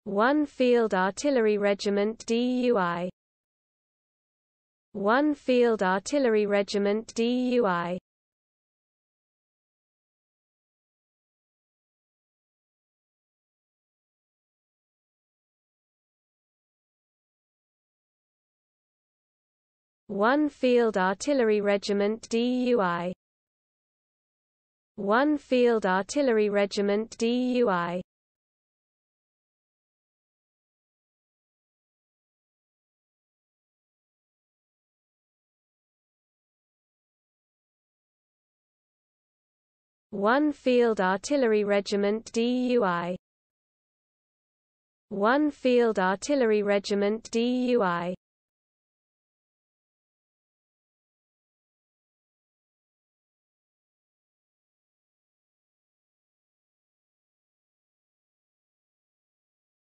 1 Field Artillery Regiment DUI 1 Field Artillery Regiment DUI 1 Field Artillery Regiment DUI 1 Field Artillery Regiment DUI 1 Field Artillery Regiment DUI 1 Field Artillery Regiment DUI